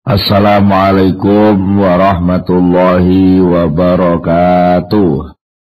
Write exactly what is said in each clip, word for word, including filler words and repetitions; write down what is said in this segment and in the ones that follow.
Assalamualaikum warahmatullahi wabarakatuh.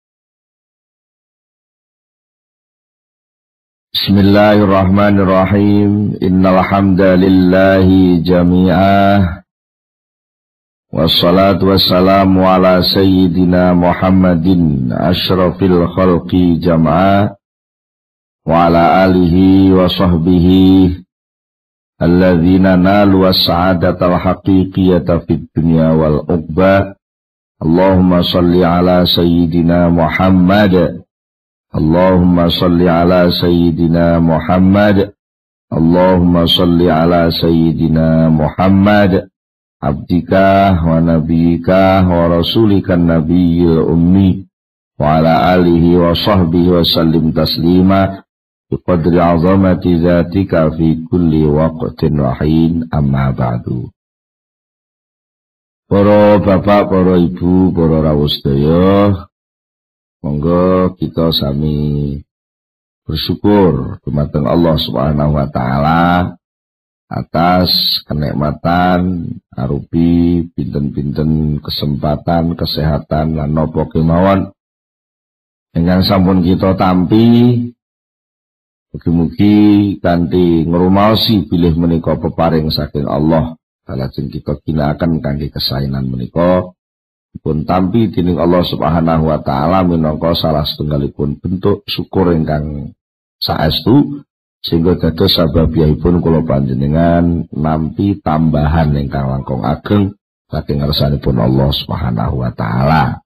Bismillahirrahmanirrahim. Innal hamdalillahi jami'ah. Wassalatu wassalamu ala sayyidina Muhammadin asyrafil khalqi jam'ah wa ala alihi wa sahbihi alladzina nalu as-sa'adatal haqiqiyata fid dunya wal uqba. Allahumma salli ala sayyidina Muhammad. Allahumma salli ala sayyidina Muhammad. Allahumma salli ala sayyidina Muhammad abdika wa nabiyika wa rasulika nabiyil ummi wa ala alihi wa sahbihi wa sallim taslima biqadri azamati zatika fi kulli waqtin wahin, amma ba'du. Para bapak, para ibu, para rawuh sedaya, monggo kita sami bersyukur dumateng Allah Subhanahu wa taala atas kenikmatan arupi pinten-pinten kesempatan, kesehatan lan napa kemawon ingkang sampun kita tampi. Mugi-mugi kanthi ngrumaosi bilih menika peparing saking Allah, salajeng kita ginakaken kangge kesaenan menika pun tampi dening Allah Subhanahu wa taala minangka salah setunggalipun bentuk syukur ingkang saestu sehingga dados sababiyahipun kula panjenengan nampi tambahan ingkang langkung ageng saking ngarsanipun Allah Subhanahu wa taala.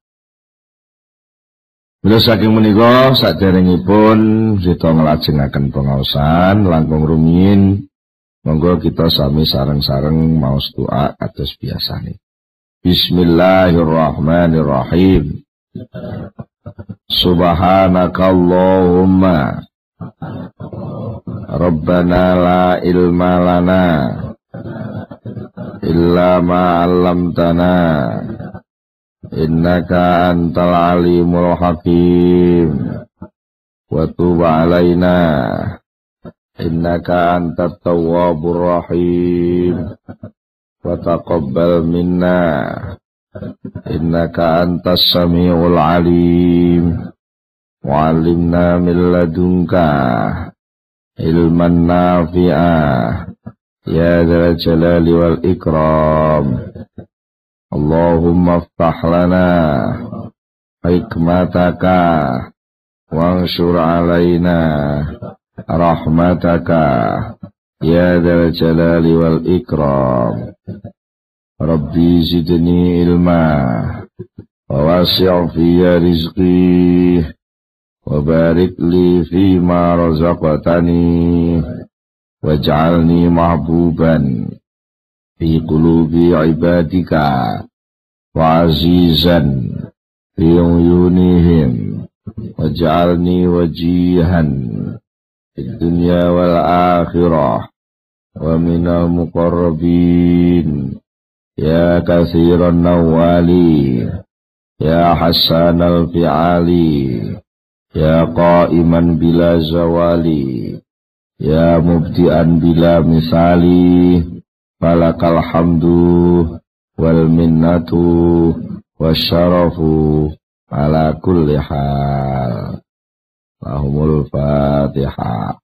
Bila saking menika saderengipun kita nglajengaken pengaosan langkung rumiyin, monggo kita sami sareng-sareng maos doa kados biasane. Bismillahirrahmanirrahim. Subhanakallahumma Rabbana la ilma lana illa ma 'allamtana innaka antal alimul hakim wa tub alaina innaka antat tawwabur rahim wa taqabbal minna innaka antas samiul alim wa 'allimna min ladunka ilman nafi'ah ya dzal jalali wal ikram. Allahumma aftah lana hikmataka wanshur alaina rahmataka ya dzal jalali wal ikram. Rabbi zidni ilma wa wasi' fiyya rizqi wa barik li fima razaqtani waj'alni mahbuban fi qulubi ibadika wa azizan fi uyunihim waj'alni wajihan fid dunya wal akhirah wa minal muqarrabin ya katsiran nawali ya hasanal fi'ali ya qa'iman bila zawali ya mubdi'an bila misali. Falakal hamdu wal minnatu wasyarafu ala kulli hal. Lahumul Fatihah.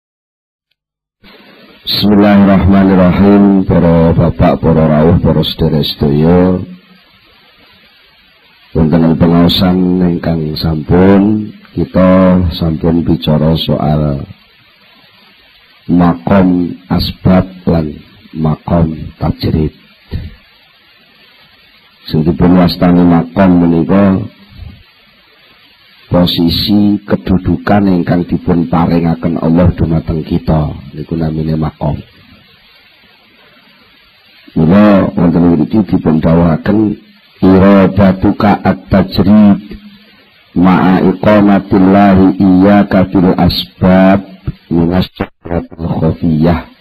Bismillahirrahmanirrahim. Para bapak, para rawuh, para sedherek-sedaya, wonten pengaosan ingkang sampun kita sampun bicara soal makom asbab lan makom tajrid. Sing dipun wastani makom menika posisi kedudukan ingkang dipun paringaken Allah dumateng kita, niku namine makom. Mula wonten mriki dipun dawuhaken iradatuka at-tajrid ma'a iqamatillahi iyyaka fil asbab minas syaratil khafiyah.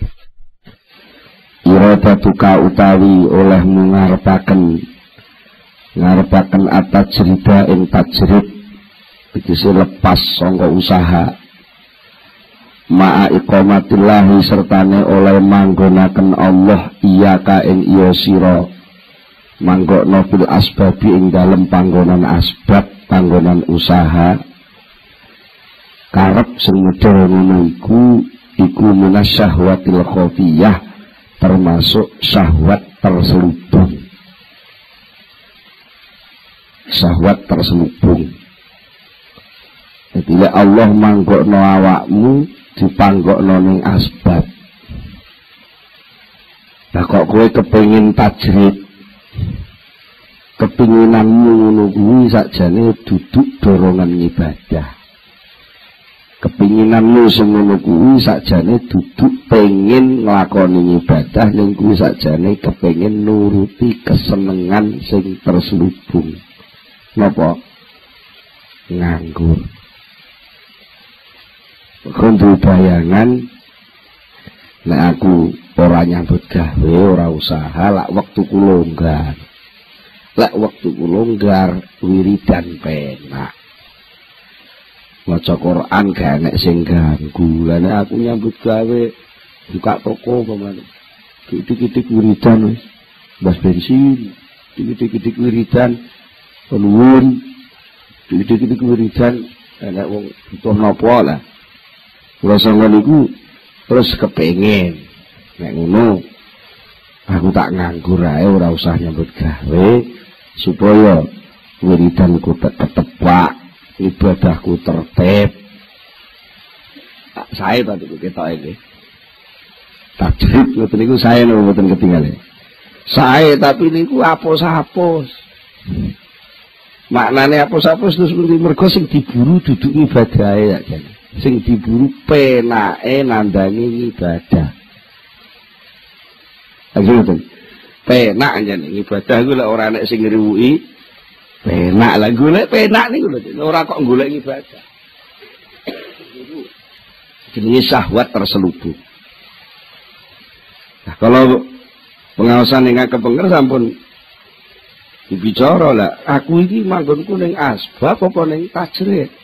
Iradatuka utawi olehmu ngarepaken ngarepaken at-tajrida ing tajrid tegese lepas sangka usaha ma'a iqamatillahi sertane oleh manggonaken Allah iya ka ing iya sira manggokno fil asbabi ing dalem panggonan asbab panggonan usaha karep sing medhar ngono iku iku minas syahwatil khafiyah termasuk syahwat terselubung syahwat terselubung. Jadi Allah manggokno awakmu dipanggokno ning asbab. Lah kok kowe kepengin tajrid, kepinginanmu ngono kuwi sakjane duduk dorongan ibadah. Kepinginanmu sing ngono kuwi sakjane duduk pengen nglakoni ibadah ning kuwi sakjane kepengin nuruti kesenengan sing terselubung. Napa? Nganggur. Kondo bayangan nek aku ora nyambut gawe, ora usaha, lak wektuku longgar. Lek wektuku longgar wiridan penak. Maca Quran gak enek sing ganggu. Lah nek aku nyambut gawe buka toko pamane. Titik-titik wiridan wis. Bas bensin, titik-titik wiridan penuwun, titik-titik wiridan enek wong butuh napa lah. Rasa niku terus kepengin nek ngono aku tak nganggur ae ora usah nyambut gawe supaya wiridanku ketebak ibadahku tertib. Sae ta niku ketok iki tajrid ngoten niku sae lho mboten ketinggalan sae tapi niku apus-apus maknane apus-apus terus mergo sing diburu duduk ibadah ya jane sing diburu penake nandangi ibadah. Aja penak anjane ibadah iku lek ora nek sing ngriwuki penak lah golek penak niku lho ora kok golek ibadah. Jenenge syahwat terselubung. Nah, kalau pengawasan yang kepenger sampun bicara lah aku iki manggonku ning asbab apa ning tajrid.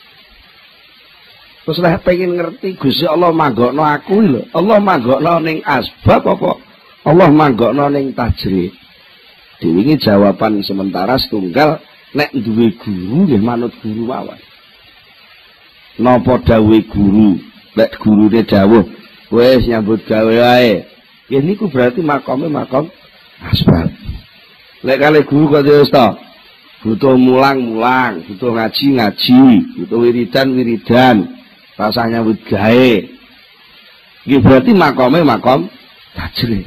Terus lah pengen ngerti Gusti Allah manggokno aku lho. Allah manggokno ning asbab apa Allah manggokno ning tajrid. Diwingi jawaban sementara setunggal nek duwe guru nggih manut guru mawon. Napa dawuhe guru? Nek gurune dawuh wis nyambut gawe wae. Ya niku berarti makome makom asbab. Lek kali guru kok wis to butuh mulang-mulang, butuh ngaji-ngaji, butuh wiridan-wiridan. Rasanya wit gawe. Iki berarti makome makom tajrid.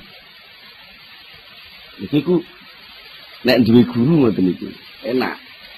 Iki ku nek duwe guru ngoten iki enak.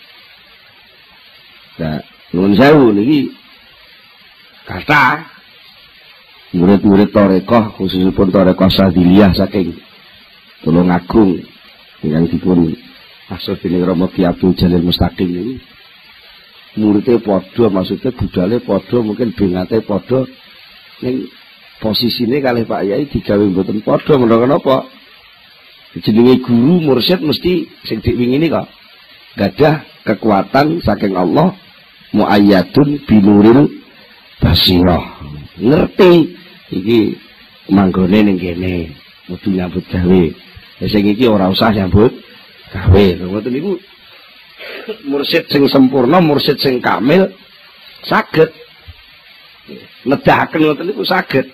Nah, nuwun sewu niki kata murid-murid Thariqah khususipun Thariqah Sadiliyah saking Tulungagung yang dipun maksud dening Rama Ki Abdul Jalil Mustaqim ini muridnya podo maksudnya budale podo mungkin bengate podo ning posisine kalih Pak Yai digawe mboten podo menawa napa jenenge guru mursyid mesti sing diwingini kok gadah kekuatan saking Allah muayyadun binuril basirah ngerti iki manggone ning kene kudu nyambut gawe sing iki ora usah nyambut gawe ngoten niku mursyid sing sempurna, mursyid sing kamil saged nedahaken ngoten niku saged.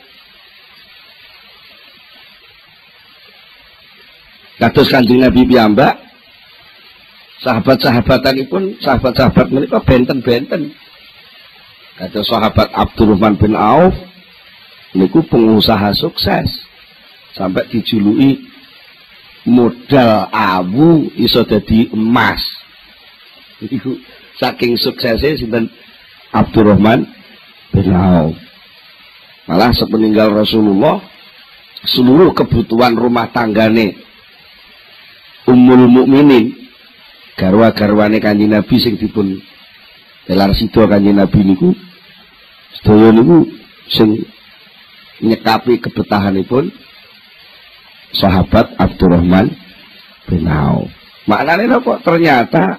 Kados Kanjeng Nabi piyambak sahabat-sahabatanipun sahabat-sahabat menika benten-benten. Kados sahabat Abdurrahman bin Auf niku pengusaha sukses sampai dijuluki modal awu iso dadi emas. Iku saking suksesnya sinten Abdurrahman bin Auf. Malah sepeninggal Rasulullah seluruh kebutuhan rumah tanggane Ummul Mukminin garwa-garwane Kanjeng Nabi sing dipun telar sida Kanjeng Nabi niku sedaya niku sing nyekapi kebetahanipun sahabat Abdurrahman bin Auf. Maknane napa? Ternyata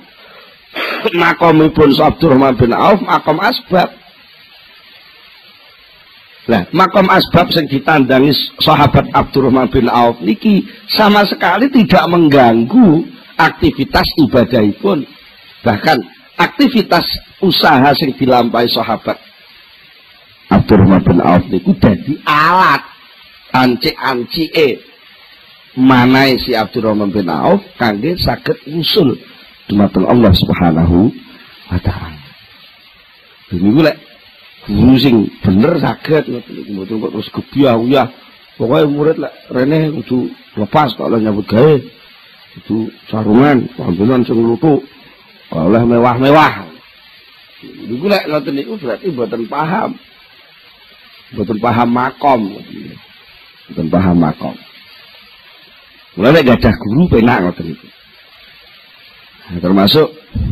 makomipun Abdurrahman bin Auf makom asbab. Nah, makom asbab yang ditandangi sahabat Abdurrahman bin Auf niki sama sekali tidak mengganggu aktivitas ibadahipun. Bahkan aktivitas usaha yang dilampahi sahabat Abdurrahman bin Auf niku dadi alat anci-ancike manahe si Abdurrahman bin Auf kangge saged usul dumateng Allah Subhanahu wa taala. Niku lek guru sing bener saged mboten kok terus gebyah-uyah. Pokoke murid lek rene kudu lepas kok nyambut gawe. Kudu sarungan, panggonan sing lutuk. Oleh mewah-mewah. Niku lek ngoten niku berarti mboten paham. Mboten paham makom. Mboten paham makom. Mulane gadah guru penak ngoten niku. Nah, termasuk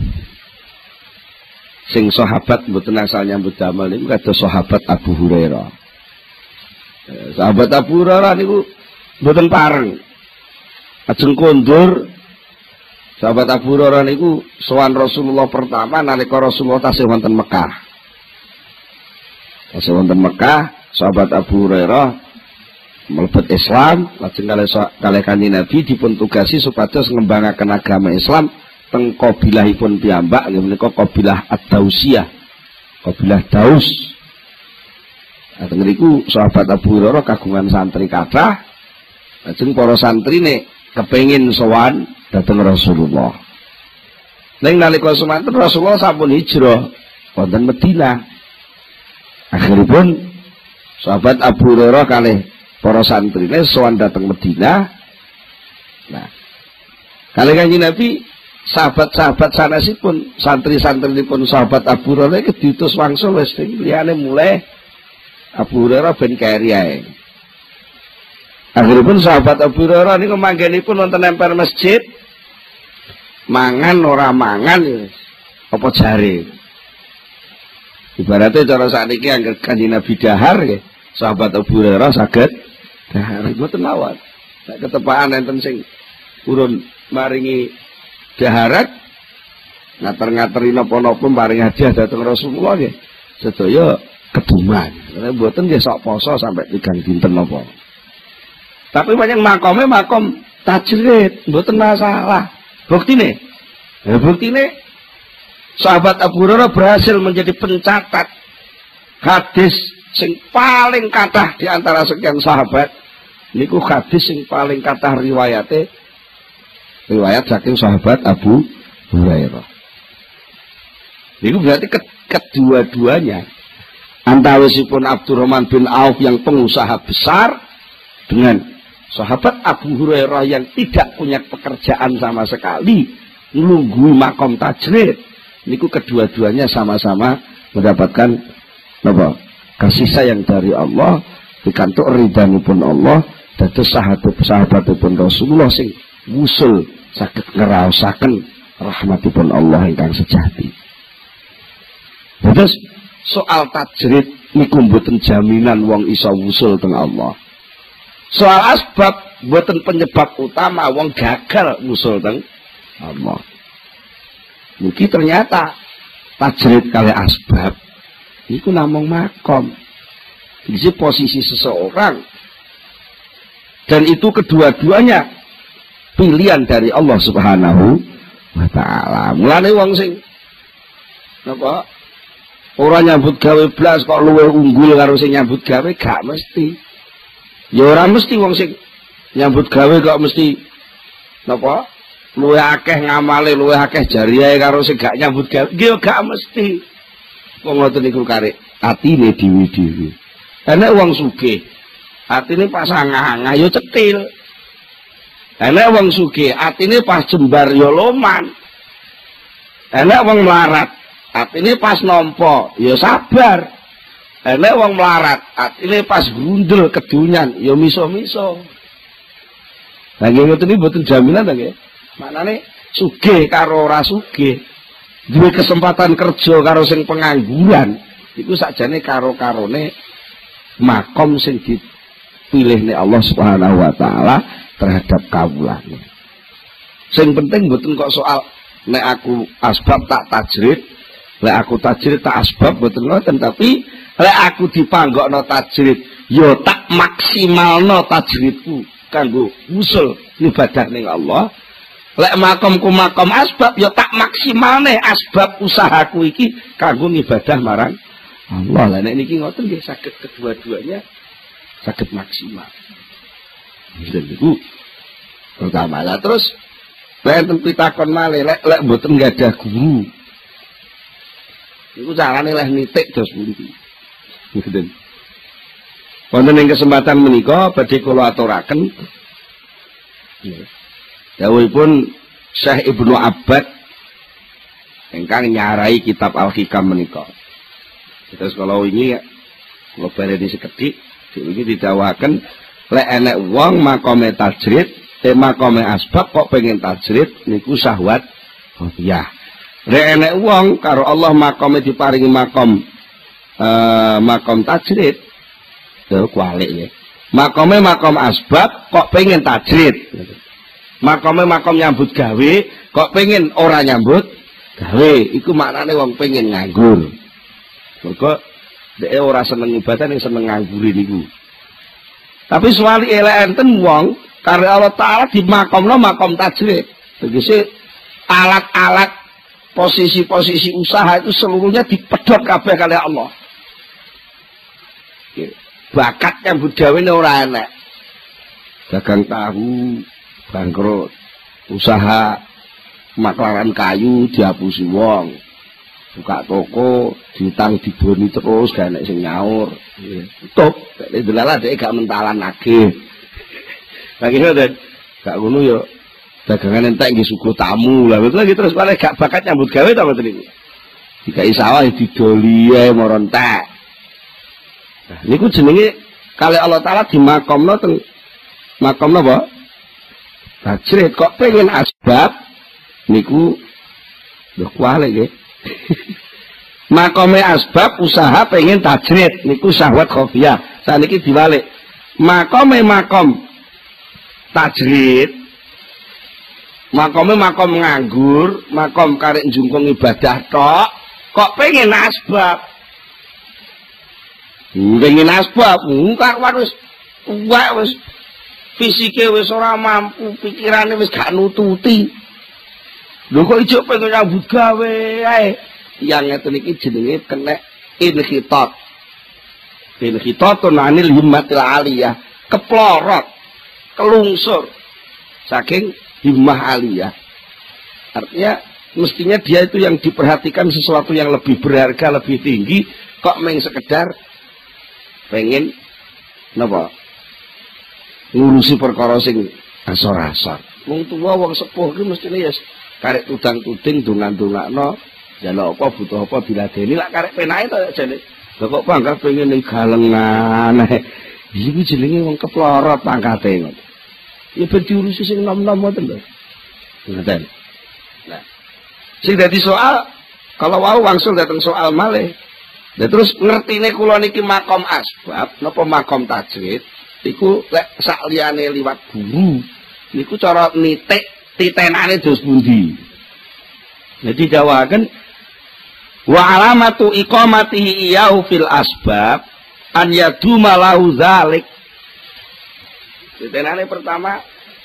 sing sahabat mboten asal nyambut damel niku kados sahabat Abu Hurairah. Eh, sahabat Abu Hurairah niku mboten pareng. Ajeng kondur sahabat Abu Hurairah niku sowan Rasulullah pertama nalika Rasulullah tasih wonten Mekah. Tasih wonten Mekah, sahabat Abu Hurairah mlebet Islam, lajeng kalih kalih Kanjeng Nabi dipun tugasi supados ngembangaken agama Islam teng kabilahipun piyambak nggih menika kabilah Ad-Dausiyah. Kabilah Daus. Teng niku sahabat Abu Hurairah kagungan santri kathah. Lajeng para santrine kepengin sowan dhateng Rasulullah. Ning nalika semanten Rasulullah sampun hijrah wonten Madinah. Akhiripun sahabat Abu Hurairah kalih para santrine sowan dhateng Madinah. Nah, kalih Kanjeng Nabi sahabat-sahabat sanesipun santri-santrinipun sahabat Abu Hurairah iki diutus wangsul wis liyane mulai Abu Hurairah ben keri ae. Akhiripun sahabat Abu Hurairah niku manggenipun wonten emper masjid mangan ora mangan ya apa jare. Ibaratnya cara sakniki angger Kanjeng Nabi dahar nggih sahabat Abu Hurairah saged dahar mboten mawon. Nek ketepaan enten sing urun maringi daharat ngater-ngateri napa-napa paring hadiah dhateng Rasulullah nggih sedaya keduman. Karena mboten nggih sok poso sampai tigang dinten napa. Tapi banyak makome makom tajrid mboten masalah. Buktine ya buktine sahabat Abu Hurairah berhasil menjadi pencatat hadis sing paling kathah di antara sekian sahabat. Niku hadis sing paling kathah riwayate riwayat saking sahabat Abu Hurairah. Itu berarti ke kedua-duanya antawisipun Abdurrahman bin Auf yang pengusaha besar dengan sahabat Abu Hurairah yang tidak punya pekerjaan sama sekali nunggu makom tajrid. Niku kedua-duanya sama-sama mendapatkan apa? Kasih sayang dari Allah, pikantuk ridhanipun Allah, dados sahabat-sahabatipun Rasulullah sing wusul saged ngraosaken rahmatipun Allah ingkang sejati. Terus soal tajrid niku mboten jaminan wong iso wusul teng Allah. Soal asbab mboten penyebab utama wong gagal wusul teng Allah. Niki ternyata tajrid kali asbab niku namung makom. Iki posisi seseorang dan itu kedua-duanya pilihan dari Allah Subhanahu wa taala. Mulane wong sing napa ora nyambut gawe blas kok luwih unggul karo sing nyambut gawe gak mesti. Ya ora mesti wong sing nyambut gawe kok mesti napa luwih akeh ngamale, luwih akeh jariyahe karo sing gak nyambut gawe. Ya gak mesti. Wong ngoten niku karek atine dhewe-dhewe. Enek wong sugih, atine pasangah ya cetil. Enek wong sugih, atine pas jembar ya loman. Enek wong melarat, atine pas nampa ya sabar. Enek wong melarat, atine pas grundel kedunyan ya miso-miso. Lah nggih ngoten iki mboten jaminan ta nggih. Maknane sugih karo ora sugih, duwe kesempatan kerja karo sing pengangguran, iku sakjane karo-karone makom sing dipilihne Allah Subhanahu wa taala terhadap kawulane. Sing penting mboten kok soal nek aku asbab tak tajrid, nek aku tajrid tak asbab mboten ngoten, tapi Lek aku dipanggokno tajrid, yo tak maksimalno tajridku kanggo usul ibadah ning Allah. Lek makomku makom asbab, yo tak maksimalne asbab usahaku iki kanggo ibadah marang Allah. Lah nek niki ngoten nggih saged kedua-duanya saged maksimal. Niku pertama lah. Terus wonten pitakon malih lek lek mboten gadah guru. Niku carane leh nitik dos pundi. Ngoten. Wonten ing kesempatan menika badhe kula aturaken dawuhipun Syekh Ibnu Abbad ingkang nyarai kitab Al-Hikam menika. Terus kalau ini kula bareni sekedhik iki didhawuhaken lek enek wong makome tajrid, te makome asbab kok pengen tajrid niku syahwat khafiyah. Lek enek wong karo Allah makome diparingi makom uh, makom tajrid, lho kualik ya. Makome makom asbab kok pengen tajrid. Makome makom nyambut gawe kok pengen ora nyambut gawe. Iku maknane wong pengen nganggur. Mergo dhek ora seneng ibadah ning seneng nganggur niku. Tapi suwali elek enten wong karo Allah Taala di makomno makom tajrid. Tegese alat-alat posisi-posisi usaha itu seluruhnya dipedhot kabeh kali Allah. Bakat yang budhawe ora enek. Dagang tahu bangkrut, usaha maklaran kayu dihapusi wong. Buka toko, diutang diboni terus gak enek sing nyaur. Tutup, nek delala dhek gak mentalan nagih. Lagi ngoten. Gak ngono yo dagangan entek nggih suguh tamu. Lah betul lagi terus malah gak bakat nyambut gawe ta mboten niku. Dikai sawah didoli ae moro entek. Nah, niku jenenge kali Allah Taala di makomno teng makomno apa? Tajrid kok pengen asbab niku lho kualik nggih. Makome asbab usaha pengen tajrid niku syahwat khafiyah. Saniki diwalik. Makome makom tajrid, makome makom nganggur, makom karek njungkung ibadah tok, kok pengen asbab. Pengen asbab, enggak wis tuwek wis fisike wis ora mampu, pikirane wis gak nututi. Lho kok ijo pengen nyambut gawe ae. Yang ngeten iki jenenge kena inhitat. Inhitatun anil himmatil aliyah, keplorot, kelungsur saking himmah aliyah. Artinya mestinya dia itu yang diperhatikan sesuatu yang lebih berharga, lebih tinggi, kok meng sekedar pengen napa? Ngurusi perkara sing asor-asor. Wong tuwa wong sepuh ki mestine ya karek tudang-tuding dongan-dongakno, jaluk apa butuh apa diladeni lak karek penake to jane. Lha kok pangkat pengen ning galengan. Iki jenenge wong keplorot pangkate ngono. Ya ben diurusi sing nom-nom ngoten lho. Ngoten. Nah, sing dadi soal kalau wau wangsul dateng soal malih. Lah terus ngertine kula niki makom asbab napa makom tajrid iku lek sak liyane liwat guru niku cara nitik titenane dos pundi. Jadi dawaken wa alamatu iqamatihi iyahu fil asbab an yaduma lahu dzalik. Titenane pertama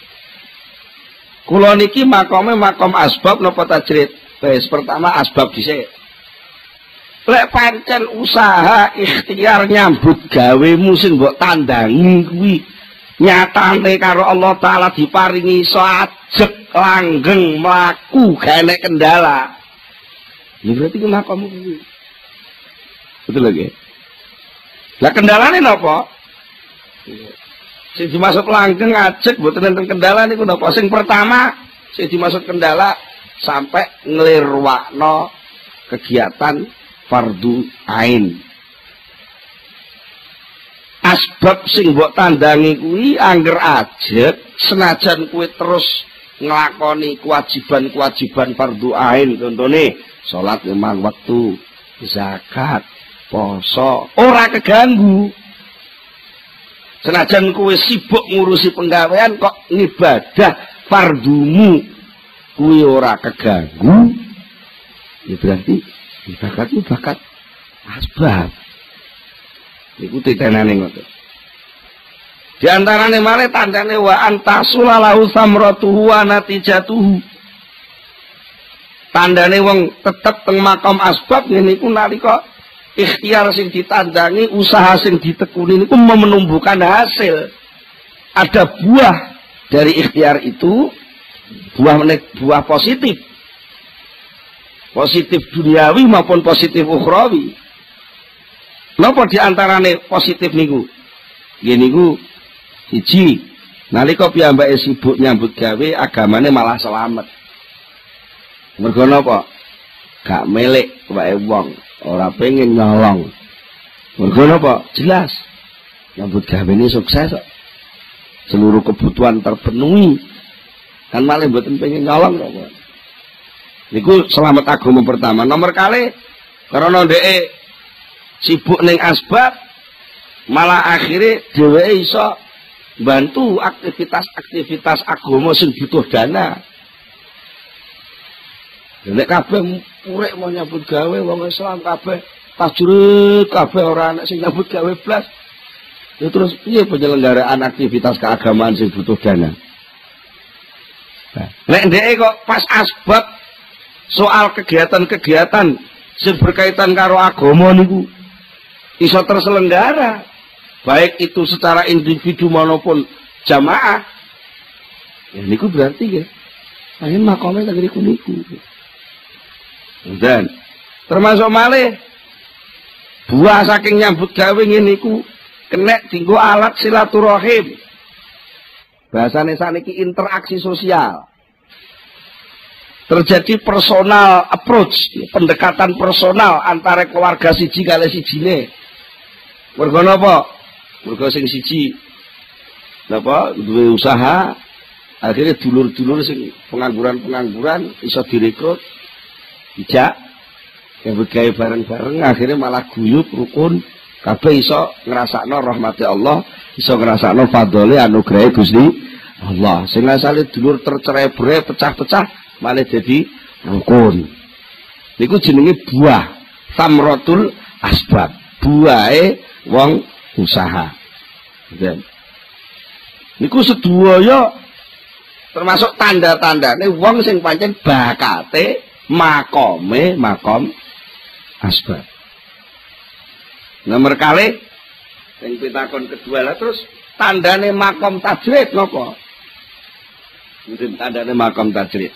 kula niki makome makom asbab napa tajrid. Wis pertama asbab dhisik. Lek pancen usaha ikhtiar nyambut gawemu sing mbok tandangi kuwi nyatane karo Allah Taala diparingi iso ajeg langgeng mlaku gak enek kendala. Ya berarti ku makommu kuwi. Betul lagi. Lah kendalane napa? Sing dimaksud langgeng ajeg mboten enten kendala niku napa? Sing pertama sing dimaksud kendala sampai nglirwakno kegiatan fardu ain. Asbab sing mbok tandangi kuwi angger ajeg senajan kuwi terus nglakoni kewajiban-kewajiban fardu ain, contone salat lima waktu, zakat, poso, ora keganggu. Senajan kuwi sibuk ngurusi penggawean kok ngibadah fardumu kuwi ora keganggu. Ya berarti bakat itu bakat asbab. Iku titenane ngoten. Di antarane male tandane wa antasulalahu samratuhu wa natijatuhu. Tandane wong tetep teng makom asbab ngene iku nalika ikhtiar sing ditandangi, usaha sing ditekuni niku menumbuhkan hasil. Ada buah dari ikhtiar itu, buah buah positif. Positif duniawi maupun positif ukhrawi. Napa di antarane positif niku? Nggih niku siji, nalika piyambake sibuk nyambut gawe agamane malah selamat. Mergo napa? Gak melek wae wong, ora pengen nyolong. Mergo napa? Jelas. Nyambut gawe ini sukses kok. Seluruh kebutuhan terpenuhi. Kan malah mboten pengen nyolong kok. Niku selamat agama pertama. Nomor kali karena dhek sibuk ning asbab malah akhirnya dheweke iso bantu aktivitas-aktivitas agama sing butuh dana. Nek kabeh urek mau nyambut gawe wong Islam kabeh tajrih kabeh ora ana sing nyambut gawe blas. Ya terus piye penyelenggaraan aktivitas keagamaan sing butuh dana? Nah, nek ndeke kok pas asbab soal kegiatan-kegiatan sing berkaitan karo agama niku iso terselenggara, baik itu secara individu maupun jamaah. Ya niku berarti ya ayo makome tak niku niku. Dan termasuk malih buah saking nyambut gawe ngene iku kena dienggo alat silaturahim. Bahasane saniki interaksi sosial. Terjadi personal approach, pendekatan personal antara keluarga siji kali sijine. Mergo napa? Mergo sing siji napa duwe usaha, akhirnya dulur-dulur sing pengangguran-pengangguran iso direkrut. Tidak yang bergaya bareng-bareng akhirnya malah guyub rukun kabeh iso ngrasakno rahmati Allah, iso ngrasakno fadhole anugrahe Gusti Allah. Sing asale dulur tercerai-berai pecah-pecah malah jadi rukun. Niku jenenge buah samratul asbab, buahe wong usaha. Dan niku sedaya termasuk tanda-tandane wong sing pancen bakate makome makom asbab. Nomor kali yang pitakon kedua lah terus tandane makom tajrid napa? Mungkin tandane makom tajrid.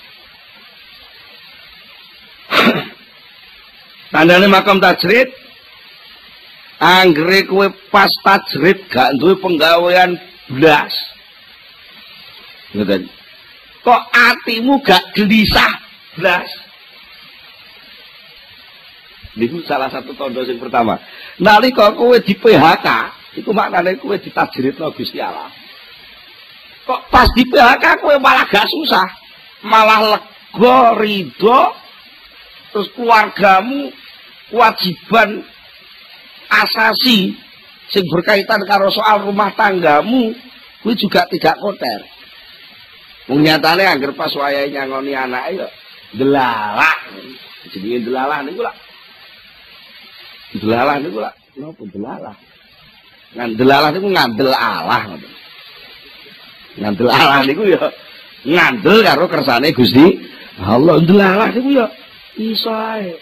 Tandane makom tajrid anggere kowe pas tajrid gak duwe penggawean blas. Ngoten. Kok atimu gak gelisah blas. Niku salah satu tanda sing pertama. Nalika kowe di P H K, iku maknane kowe ditajridno Gusti Allah. Kok pas di P H K kowe malah gak susah, malah lega, ridho, terus keluargamu kewajiban asasi sing berkaitan karo soal rumah tanggamu, kowe juga tidak kotor. Wong nyatane anggere pas wayahe nyangoni anake yo delalah. Jenenge delalah niku lak. Delalah niku lak, napa delalah? Ngandelalah niku ngandel Allah ngoten. Ngandel Allah niku ya ngandel karo kersane Gusti Allah. Delalah niku ya iso ae.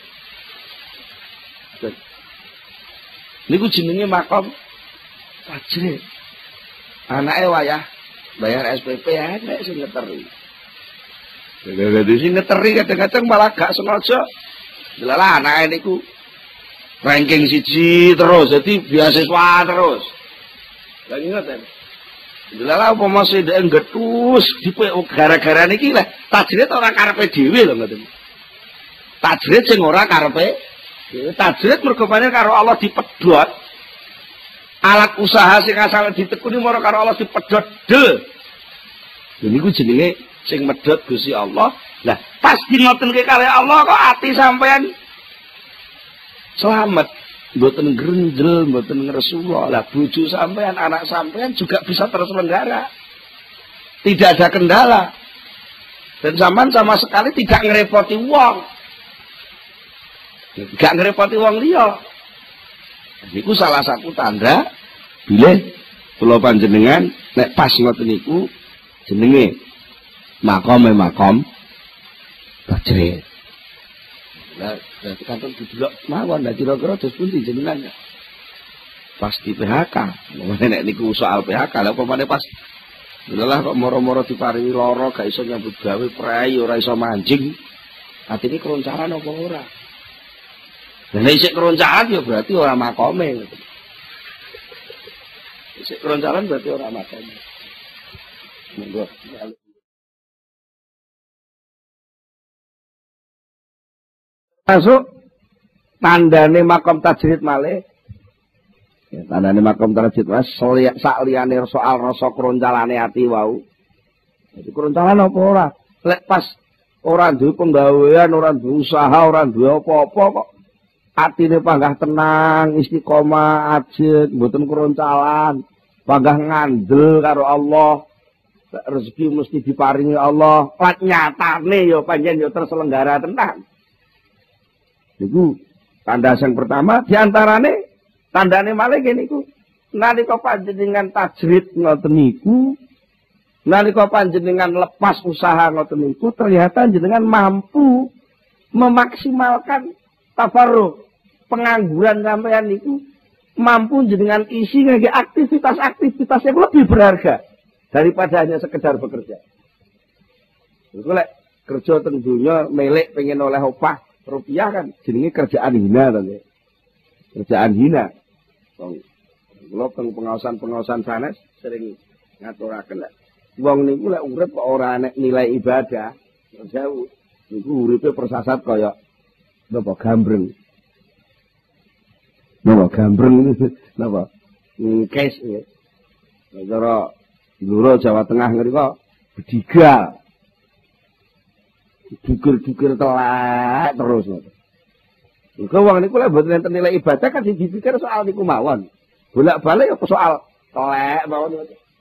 Niku jenenge makom tajrid. Anake wayah bayar S P P enek sing ngeteri. Dadi sing ngeteri kadang-kadang malah gak sengaja. Delalah anake niku ranking siji terus, jadi beasiswa terus. Lah ngoten. Delalah apa masih ndek getus di gara-gara niki lah tajrid ora karepe dhewe lho ngoten. Tajrid sing ora karepe tajrid mergo pancen karo Allah dipedhot. Alat usaha sing asale ditekuni mara karo Allah dipedhot del. Lha niku jenenge sing medhot Gusti Allah. Lah pas di ngotenke kali Allah kok ati sampean selamat, mboten grenjel, mboten ngresula. Lah bojo sampean, anak sampean juga bisa terselenggara. Tidak ada kendala. Dan sampean sama sekali tidak ngerepoti wong. Gak ngerepoti wong liya. Niku salah satu tanda bilih kula panjenengan nek pas ngoten niku jenenge makome makom tajrid. Lah dadi kanton didelok mawon lah kira-kira dos pundi jenengan. Pas di P H K. Nek niku soal P H K lha apa pas Lelah kok moro-moro diparingi lara gak iso nyambut gawe prei ora iso mancing. Atine keroncaran apa ora? Lah nek isih keroncaran ya berarti ora makome. Isih keroncaran berarti ora makome. Monggo. Masuk tandane makom tajrid malih. Ya, tandane makom tajrid mas sak liyane soal rasa kroncalane ati wau. Jadi kroncalan apa ora? Lek pas ora duwe penggawean, ora duwe usaha, ora duwe apa-apa kok atine panggah tenang, istiqomah, ajeg, mboten kroncalan, panggah ngandel karo Allah. Rezeki mesti diparingi Allah. Lan nyatane ya panjen ya terselenggara tenan. Iku tanda yang pertama diantarane tandane malih niku nalika panjenengan tajrid ngoten niku nalika panjenengan lepas usaha ngoten niku ternyata jenengan mampu memaksimalkan tafarruh pengangguran sampean niku mampu jenengan isi ngangge aktivitas-aktivitas yang lebih berharga daripada hanya sekedar bekerja. Iku lek kerja teng donya melek pengen oleh opah rupiah kan jenenge kerjaan hina to nggih. Kerjaan hina. Wong kula teng pengawasan-pengawasan sanes sering ngaturaken lek wong niku lek urip kok ora nek nilai ibadah, jauh niku uripe persasat kaya napa gambreng. Napa gambreng napa? Ngkes nggih. Cara Loro Jawa Tengah ngrika bedigal. Dukir-dukir telek terus. Iku wong niku lek mboten enten nilai ibadah kan dipikir soal niku mawon. Bolak-balik apa soal telek mawon.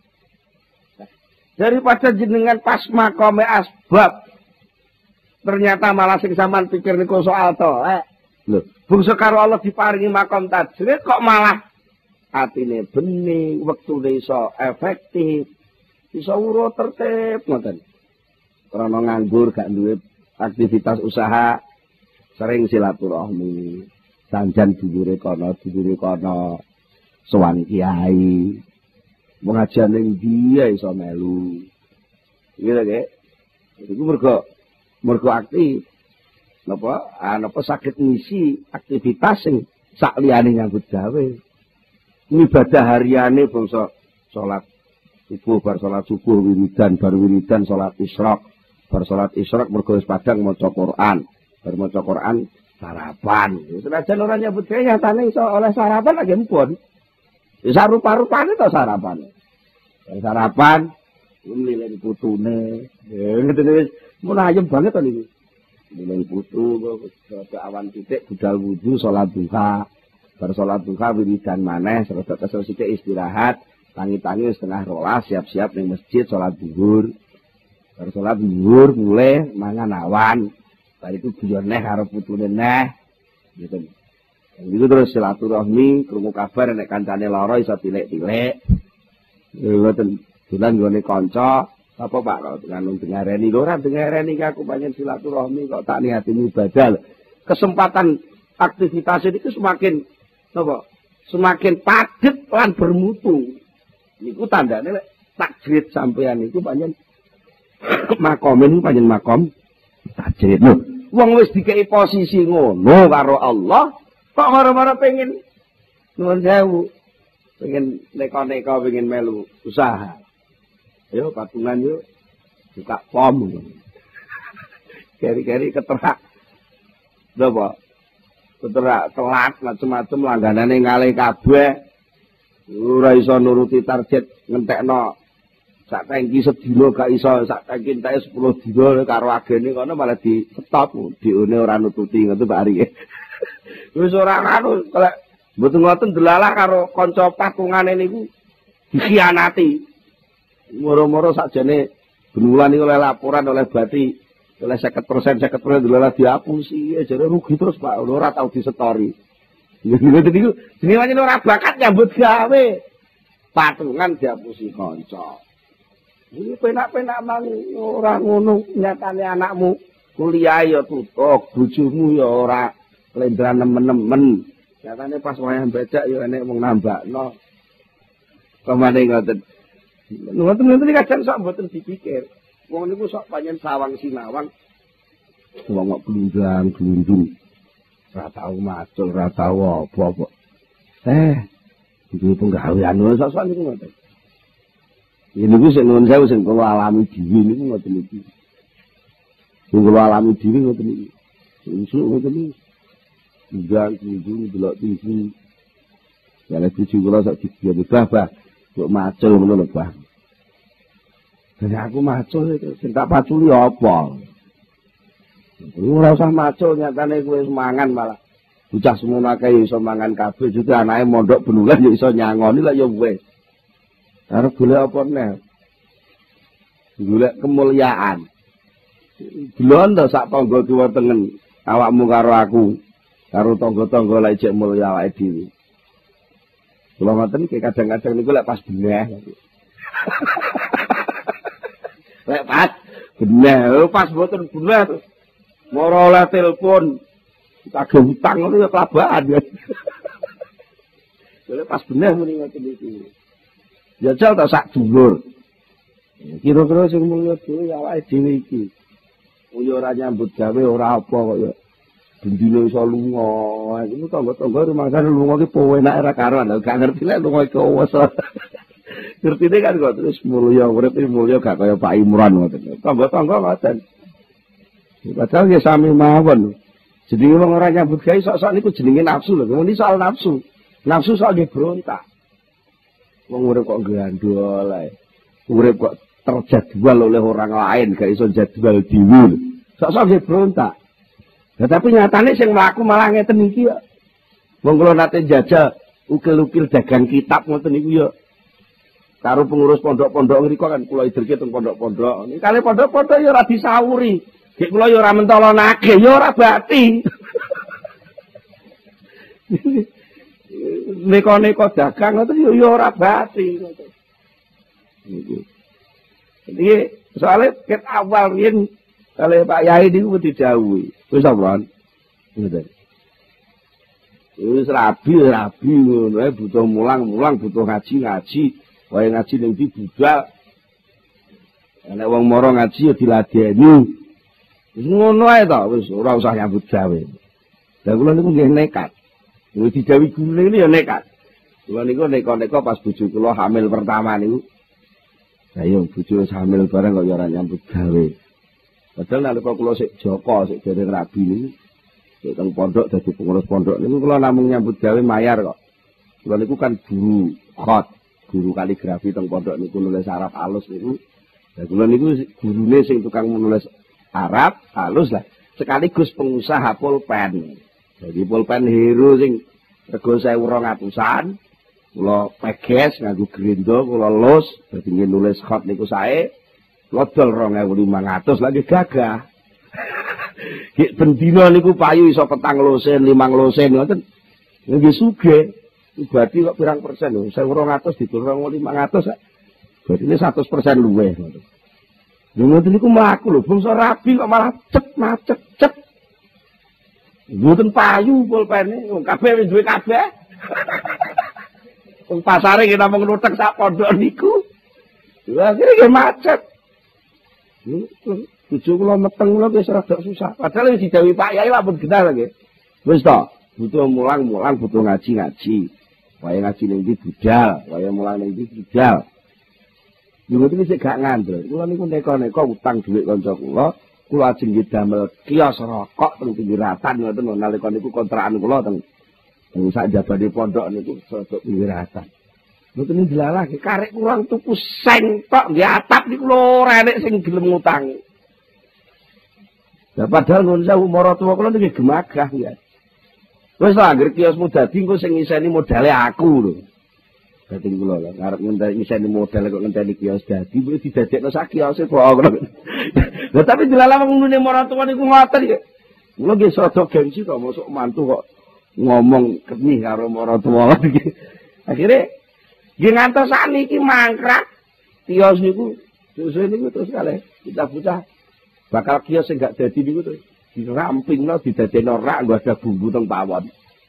Daripada jenengan pas makome asbab ternyata malah sing sampean pikir niku soal telek. Lho, bungsu karo Allah diparingi makom tajrid kok malah atine bening, wektune iso efektif, iso urut tertib ngoten. Karena nganggur gak duwe aktivitas usaha sering silaturahmi sanjan dulure kono dulure kono sowan kiai pengajian ning dia iso melu gitu nggih iku mergo mergo aktif napa napa saged ngisi aktivitas sing sak liyane nyambut gawe ibadah hariane bangsa salat subuh bar salat subuh wiridan bar wiridan salat isyraq bar salat isyraq mergo wis padang maca Quran, bar maca Quran sarapan. Senajan ora nyebut gawe nyatane iso oleh sarapan lagi empun. Wis rupa-rupane to sarapan. Sarapan mlilen putune. Ya ngene wis mun ayem banget to niku. Mlilen putu kok awan titik budal wudu salat duha. Bar salat duha wiridan maneh serta kesel sithik istirahat, tangi-tangi setengah rolas siap-siap ning masjid salat zuhur. Bar salat zuhur mulai mangan awan. Bar itu guyon neh karo putune neh. Gitu. Itu terus silaturahmi, krungu kabar nek kancane lara iso tilek-tilek. Ngoten dolan nggone kanca, apa Pak kok nganu dengareni lho ora dengareni aku panjen silaturahmi kok tak niati ibadah. Kesempatan aktivitas itu semakin napa? Semakin padat lan bermutu. Niku tandane lek tajrid sampean niku panjen makom ini panjen makom tajrid lho. Wong wis dikei posisi ngono karo Allah, kok mara-mara pengen nuwun sewu, pengen neka-neka pengen melu usaha. Ayo patungan yuk buka pom. Keri-keri keterak. Napa? Keterak telat macam-macam langganane ngalih kabeh. Ora iso nuruti target ngentekno sak tangki sedina gak iso sak tangki entek sepuluh dina karo agene kono malah di stop diune ora nututi ngono Pak Ari. Wis ora anu lek mboten ngoten delalah karo kanca patungane niku dikhianati. Moro-moro sakjane benulan niku oleh laporan oleh Bati oleh lima puluh persen lima puluh persen delalah dihapusi jare rugi terus Pak ora tau disetori. Ngoten niku jenenge pancen ora bakat nyambut gawe. Patungan diapusi kanca. Ini penak-penak mang ora ngono nyatane anakmu kuliah ya tutuk, bojomu ya ora lendran nemen-nemen. Nyatane pas wayah becak ya enek wong nambakno. Pamane ngoten. Ngoten-ngoten iki kadang sok mboten dipikir. Wong niku sok panjen sawang sinawang. Wong kok blundang glundung. Ora tau macul, ora tau apa-apa. Eh, iki penggawean sok-sok niku ngoten. Ini niku sing nuwun sewu sing kula alami dhewe niku ngoten iki. Sing kula alami dhewe ngoten iki. Sing ngoten iki. Blundang glundung delok T V. Ya lek cucu kula sak dibiyen bah, kok macul ngono lho, Bah. Jadi aku macul itu, sing tak paculi apa? Ora usah macul nyatane kowe semangan malah. Bocah semono akeh iso mangan kabeh, juga anake mondok benungan ya iso nyangoni lah ya wis. Arep golek apa neh? Golek kemuliaan. Delon to sak tangga kiwa tengen awakmu karo aku, karo tangga-tangga lek jek mulya awake dhewe. Kula ngoten iki kadang-kadang niku lek pas beneh. Lek pas beneh, pas mboten beneh. Moro oleh telepon. Kagak hutang ngono ya kelabakan ya. Lek pas beneh muni ngoten iki. Ya jal ta sak dulur. Kira-kira sing mulya dhewe awake dhewe iki. Yo ora nyambut gawe ora apa kok ya. Bendino iso lunga. Iku tangga-tangga rumangsane lunga ki powe enak ora karuan. Gak ngerti lek lunga iki wes. Ngertine kan kok terus mulya urip mulya gak kaya Pak Imran ngoten. Tangga-tangga ngoten. Padahal ya sami mawon. Jenenge wong ora nyambut gawe sok-sok niku jenenge nafsu lho. Ini soal nafsu. Nafsu soal berontak. Wong urip kok gandol ae. Urip kok terjadwal oleh orang lain gak iso jadwal dhewe. Sok-sok berontak. Ya, tapi nyatane sing mlaku malah ngeten iki ya. Wong kula nate jajal ukil-ukil dagang kitab ngoten niku ya. Karo pengurus pondok-pondok ngriko kan kula idirke teng pondok-pondok. Nek kali pondok-pondok ya ora disawuri. Nek kula ya ora mentolonake, ya ora bati. Neko-neko dagang ngoten ya ora bati ngoten. Niku. Jadi soalnya ket awal riyen kali Pak Yai niku didhawuhi. Wis apa? Ngoten. Wis rabi rabi ngono ae butuh mulang-mulang, butuh ngaji-ngaji. Wae ngaji ning ndi budal. Nek wong mara ngaji ya diladeni. Wis ngono ae to, wis ora usah nyambut gawe. Lah kula niku nggih nekat. Wis didhawuhi gune ini ya nekat. Kula niku neko-neko pas bojo kula hamil pertama niku. Lah yo bojo hamil bareng kok ya ora nyambut gawe. Padahal nalika kula sik Joko, sik dereng rabi niku, sik teng pondok dadi pengurus pondok niku kula namung nyambut gawe mayar kok. Kula niku kan guru khat, guru kaligrafi teng pondok niku nulis Arab halus niku. Lah kula niku gurune sing tukang menulis Arab halus lah, sekaligus pengusaha pulpen. Jadi pulpen Hero sing rego sewu rong atusan, kula peges nganggo grendo, kula los, dadi nulis khat niku sae. Lodol rong ewu limang atus lagi gagah. Ki bendina niku payu iso petang losen, limang losen ngoten. Nggih sugih. Berarti kok pirang persen lho? seribu dua ratus didol rong ewu limang atus. Berarti ini seratus persen luwih ngoten. Lho ngoten niku mlaku lho, bangsa rabi kok malah cet macet cet. Mboten payu pulpene, wong kabeh wis duwe kabeh. Wong pasare ki namung nutek sak pondok niku. Lha iki macet. Bojo kula meteng kula wis rada susah. Padahal wis didhawuhi Pak Yai lah pun genah lho. Wis to, butuh mulang-mulang, butuh ngaji-ngaji. Wae ngaji ning ndi budal, wae mulang ning ndi budal. Niku iki sik gak ngandel. Kula niku neko-neko utang dhuwit kanca kula, kula ajeng nggih damel kios rokok teng pinggiratan ngoten nalika niku kontrakan kula teng teng sak jabane pondok niku sedok pinggiratan. Mboten dilalah karek kurang tuku seng tok nggih atap niku lho ora enek sing gelem ngutangi. Lah padahal nuwun sewu mara tuwa kula niki gemagah ya. Wis lah anggere kiosmu dadi engko sing ngiseni modale aku lho. Dadi kula lho arep ngenteni ngiseni modal kok ngenteni kios dadi wis didadekno sak kiose kok. Lah tapi dilalah wong ngene mara tuwa niku ngoten ya. Kula nggih rada gengsi kok mosok mantu kok ngomong kenih karo para tuwa iki. Akhire nggih ngantos sakniki mangkrak kios niku sesuk niku terus kalih kita bocah bakal kios sing gak dadi niku terus dirampingno didadekno rak nggo ada bumbu teng pawon.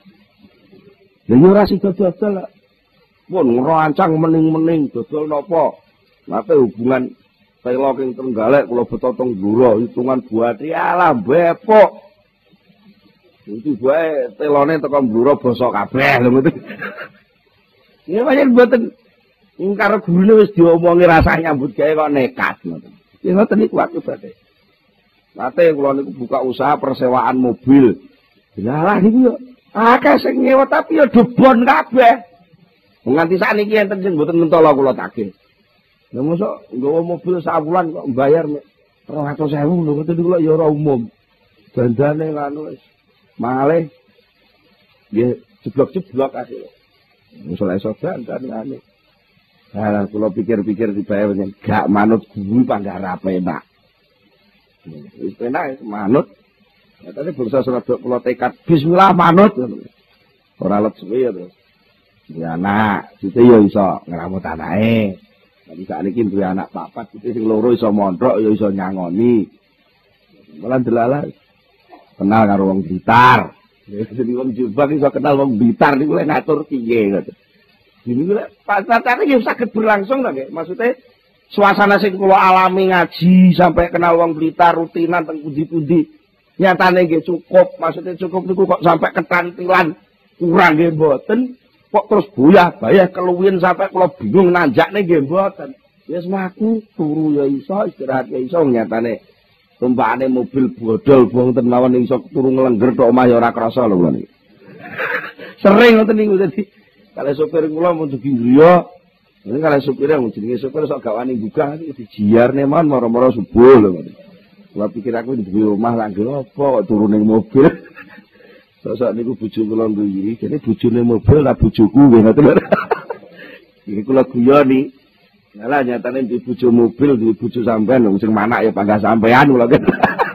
Lha yo ora sida dodol. Pun ngrancang mening-mening dodol napa? Nate hubungan telo king Trenggalek kula beto teng Blora hitungan buati alah bepok. Itu bae telone teko Blora basa kabeh lho ngoten. Ya pancen mboten karo gurune wis diomongi rasah nyambut gawe kok nekat ngoten. Ya ngoten niku akibate. Nate kula niku buka usaha persewaan mobil. Lah niku yo akeh sing nyewa tapi yo debon kabeh. Nganti sakniki enten sing mboten mentolo kula tagih. Lah mosok nggawa mobil sawulan kok mbayar dua ratus ribu lho ngoten niku ya ora umum. Dandane ngono wis malih nggih jeblok-jeblok akhire. Misalnya sodan dan ane. Nah, kalau pikir-pikir dibayar gak manut guru panggarape nak. Wis penak manut. Ya tadi berusaha surat kula tekad bismillah manut. Ora let suwe ya terus. Ya anak, itu ya iso ngramut anake. Nek sakniki duwe anak papat, itu sing loro iso mondhok ya iso nyangoni. Malah delalah kenal karo wong Blitar. Jadi wong Jombang iso kenal wong Blitar niku lek ngatur piye ngoten. Niku lek pacar-pacare ya saged berlangsung to nggih. Maksudnya suasana sing kula alami ngaji sampai kenal wong Blitar rutinan teng pundi-pundi. Nyatane nggih cukup, maksudnya cukup niku kok sampai ketantilan kurang nggih mboten. Kok terus boyah bayah keluwin sampai kula bingung nanjakne nggih mboten. Wis mlaku turu ya iso, istirahat ya iso nyatane. Tumpakane mobil bodol wonten mawon iso turu nglengger tok omah ya ora krasa lho kula niki. Sering ngoten niku dadi kalih sopir kula mun dugi griya, ini kalih sopire mun jenenge sopir sok gak wani buka dijiarne mawon mara-mara subuh lho ngoten. Kula pikir aku duwe omah langge apa kok turu ning mobil. Sok-sok niku bojo kula nduwi, jane bojone mobil lah bojoku nggih ngoten. Iki kula guyoni. Lah nyatane di bojo mobil, di bojo sampean sing manak ya panggah sampean kula kan.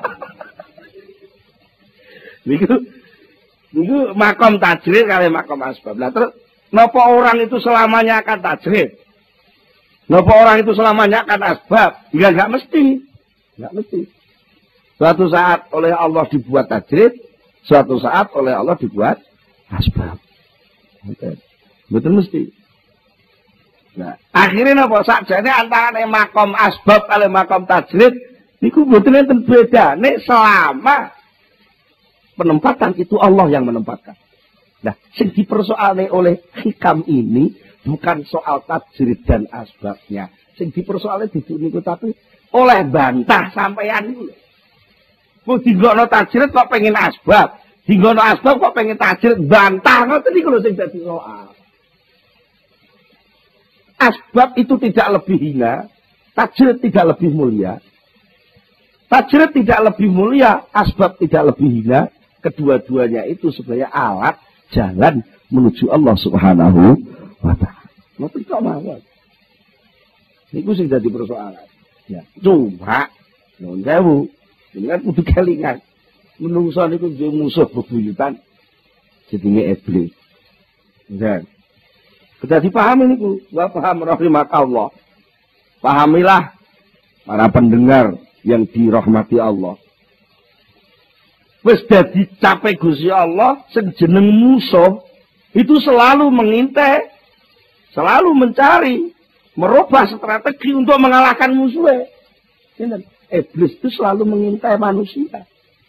Niku niku makom tajrid kali makom asbab. Lah terus napa orang itu selamanya akan tajrid? Napa orang itu selamanya akan asbab? Ya enggak mesti. Enggak mesti. Suatu saat oleh Allah dibuat tajrid, suatu saat oleh Allah dibuat asbab. Betul mesti. Nah, akhirnya napa sakjane antarané makom asbab kali makom tajrid niku mboten enten bedane selama penempatan itu Allah yang menempatkan. Nah, sing dipersoalne oleh hikam ini bukan soal tajrid dan asbabnya. Sing dipersoalne dudu niku tapi oleh bantah sampeyan niku lho. Kok dinggono tajrid kok pengen asbab, dinggono asbab kok pengen tajrid, bantah ngoten niku lho sing dadi soal. Asbab itu tidak lebih hina, tajrid tidak lebih mulia. Tajrid tidak lebih mulia, asbab tidak lebih hina. Kedua-duanya itu sebenarnya alat jalan menuju Allah Subhanahu wa taala. Ngoten kok mawon. Niku sing dadi persoalan. Ya, cuma nuwun sewu, jenengan kudu kelingan. Menungso niku duwe musuh bebuyutan jenenge iblis. Nggih. Kita dipahami niku, wa paham rahimat Allah. Pahamilah para pendengar yang dirahmati Allah. Wis dadi cape Gusti Allah sing jeneng musuh itu selalu mengintai, selalu mencari, merubah strategi untuk mengalahkan musuhnya. Iblis itu selalu mengintai manusia.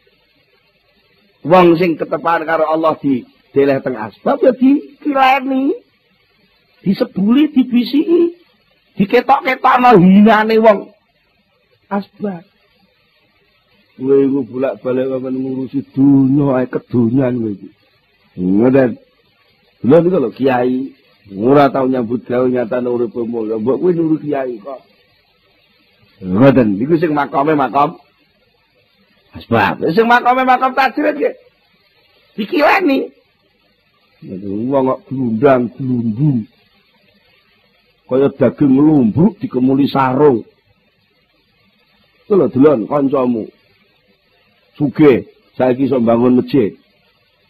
Wong sing ketepaan karo Allah di deleh teng asbab ya dikirani, disebuli, dibisiki, diketok-ketokno hinane wong asbab. Kowe iku bolak-balik men ngurusi dunya ae kedonyan kowe iki. Ngoten. Lha niku lho kiai ora tau nyambut gawe nyatane uripe mulya. Mbok kowe nuru kiai kok. Ngoten, niku sing makome makom asbab. Sing makome makom tajrid nggih. Dikileni. Wong kok glundang glundung. Kaya daging lumbruk dikemuli sarung. Itu lho delon kancamu. Sugih, saiki iso bangun masjid.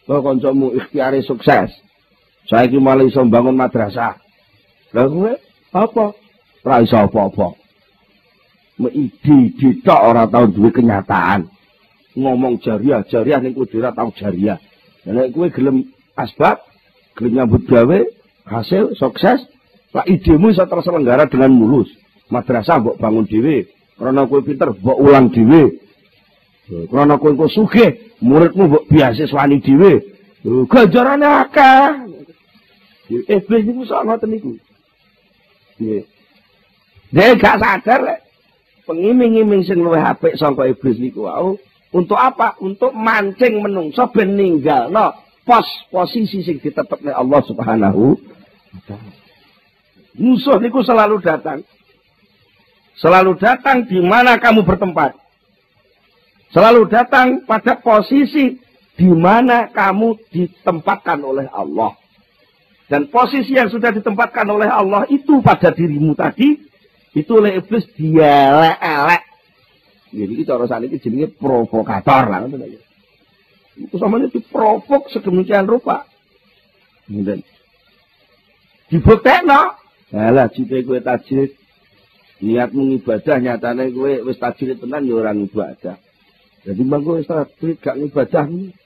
Kok kancamu ikhtiare sukses. Saiki malah iso mbangun madrasah. Lah kowe apa? Ora iso apa-apa. Ide-ide tok ora tau duwe kenyataan. Ngomong jariah, jariah ning kudu ora tau jariah. Nek kowe gelem asbab, gelem nyambut gawe, hasil sukses, lah idemu iso terselenggara dengan mulus. Madrasah mbok bangun dhewe, karena kowe pinter mbok ulang dhewe. Karena kowe engko sugih, muridmu mbok beasiswani dhewe. Lho, ganjarane akeh. Iblis niku sok ngoten niku. Nggih. Nek gak sadar lek pengiming-iming sing luwih apik saka iblis niku wau, untuk apa? Untuk mancing menungso ben ninggalno pos posisi sing ditetepne Allah Subhanahu wa taala. Musuh niku selalu datang. Selalu datang di mana kamu bertempat. Selalu datang pada posisi di mana kamu ditempatkan oleh Allah. Dan posisi yang sudah ditempatkan oleh Allah itu pada dirimu tadi, itu oleh iblis dielek-elek. Jadi kita orang saat ini jenenge provokator lah. Itu samanya diprovok sedemikian rupa. Kemudian dibuktekno. Alah jite kowe tajrid. Niatmu ibadah nyatane kowe wis tajrid tenan ya ora ibadah. Jadi mangko wis tajrid gak ibadah.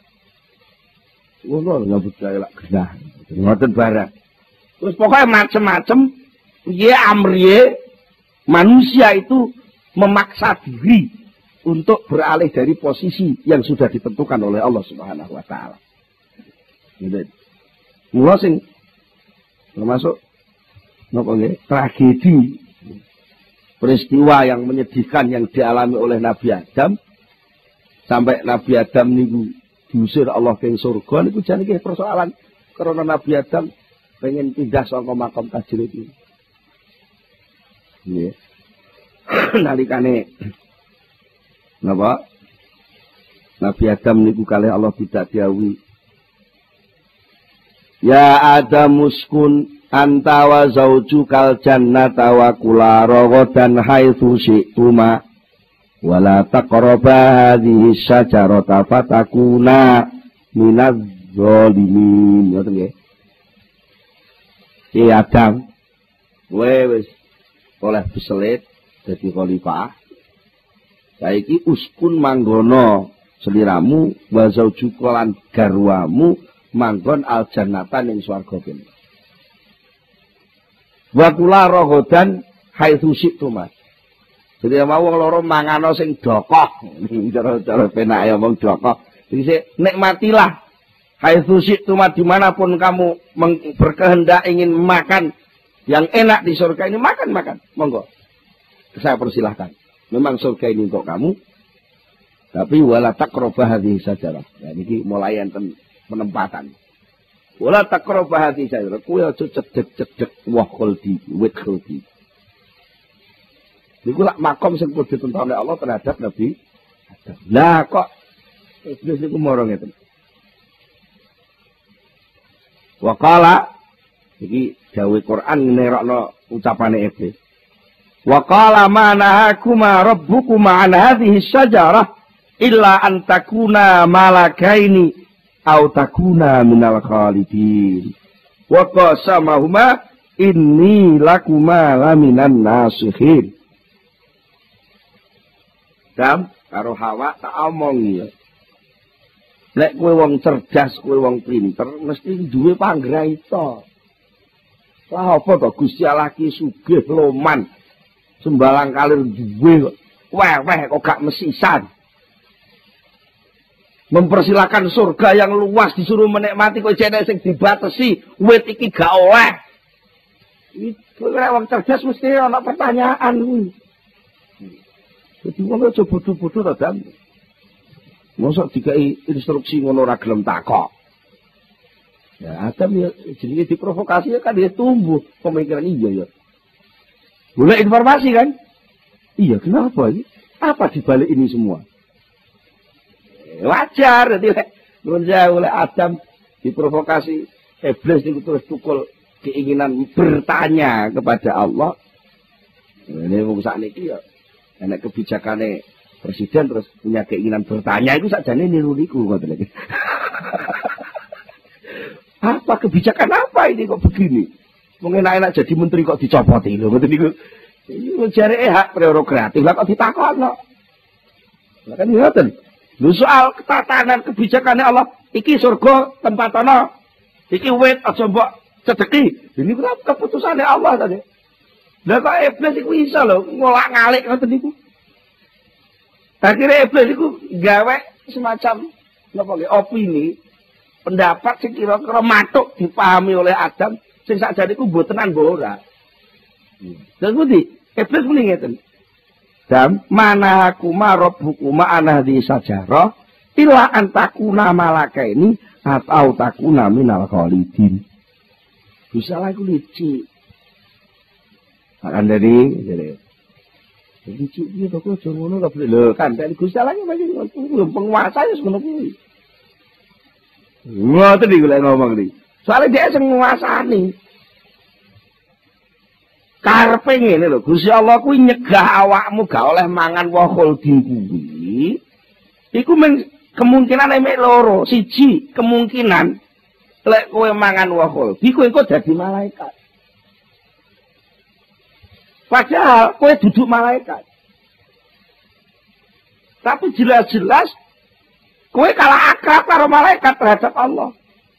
Ngono nyambut gawe lak genah. Ngoten barang. Terus pokoknya macem-macem piye amriye manusia itu memaksa diri untuk beralih dari posisi yang sudah ditentukan oleh Allah Subhanahu wa taala. Mula sing termasuk napa nggih tragedi peristiwa yang menyedihkan yang dialami oleh Nabi Adam sampai Nabi Adam niku diusir Allah ke surga niku jane nggih persoalan karena Nabi Adam pengen pindah saka makam tajrid iki. Nggih. Nalikane napa Nabi Adam niku kalih Allah tidak dawuhi ya Adam muskun anta wa zaujukal jannata wa kula ragadan haitsu syi'tuma wala taqraba hadhihi syajarata fatakuna minadz zalimin. Ngoten nggih. Si Adam kowe wis oleh beselit dadi khalifah. Saiki uskun manggono seliramu wa zaujuka lan garwamu manggon al jannatan ing swarga kene. Wa kula rogodan haitsu syi'tuma. Jadi mau wong loro mangano sing dokoh. Cara-cara penake omong dokoh. Jadi nikmatilah haitsu syi'tuma dimanapun kamu berkehendak ingin makan yang enak di surga ini makan-makan. Monggo. Saya persilahkan. Memang surga ini untuk kamu. Tapi wala taqrabah hadhihi sajarah. Ya niki mulai enten penempatan. Wala taqrabah hadhihi sajarah. Kuwi aja cedhek-cedhek wah khuldi, wit khuldi. Niku lak makom sing kudu ditentukan oleh Allah terhadap Nabi Adam. Lah kok iblis niku moro ngeten. Wa qala iki dawuh Quran nerokno ucapane iblis. Wa qala ma nahakuma rabbukuma an hadhihi syajarah illa an takuna malakaini aw takuna minal khalidin. Wa qasamahuma inni lakuma laminan nasihin. Dam karo Hawa tak omong ya. Lek kowe wong cerdas, kowe wong pinter, mesti duwe panggrah itu. Lah apa to Gusti Allah ki sugih loman. Sembalang kalir duwe weh-weh kok gak mesisan. Mempersilakan surga yang luas disuruh menikmati kok jane sing dibatasi, wit iki gak oleh. Iki lek wong cerdas mesti ana pertanyaan kuwi. Jadi wong aja bodoh-bodoh to, Dam. Mosok dikai instruksi ngono ora gelem takok. Ya, Adam ya jenenge diprovokasi ya kan dia tumbuh pemikiran iya ya. Boleh informasi kan? Iya, kenapa ini? Apa dibalik ini semua? Eh, wajar jadi menurut oleh Adam diprovokasi iblis itu terus tukul keinginan bertanya kepada Allah. Ini wong sakniki ya enak kebijakannya presiden terus punya keinginan bertanya itu sakjane niru niku ngoten iki. Apa kebijakan apa ini kok begini? Mungkin enak-enak jadi menteri kok dicopoti lho, ngoten niku. Ini jare hak prerogatif lah kok ditakokno. Lah kan ngoten. Lho soal ketatanan kebijakannya Allah, iki surga tempatana. Iki wit aja mbok cedeki. Ini keputusannya Allah tadi. Lah kok iblis iku iso lho ngolak-ngalik ngoten niku. Akhirnya iblis iku gawe semacam napa nggih opini, pendapat sing kira-kira matuk dipahami oleh Adam sing sakjane iku mbotenan mbok ora. Terus ngerti? Iblis muni ngeten. Dam mana aku marab hukuma anahdi sajarah illa antakuna malaka ini atau takuna minal khalidin. Bisa lah iku licik. Akan dari jadi licik iki to kok ngono kok lho kan dari Gusti Allah iki penguasa ya ngono kuwi. Ngoten iki lek ngomong iki. Soale dhek sing nguasani. Karepe ngene lho, Gusti Allah kuwi nyegah awakmu gak oleh mangan woh khuldi kuwi. Iku men kemungkinan emek loro. Siji, kemungkinan lek kowe mangan woh khuldi kowe engko dadi malaikat. Padahal kowe duduk malaikat. Tapi jelas-jelas kowe kalah akrab karo malaikat terhadap Allah.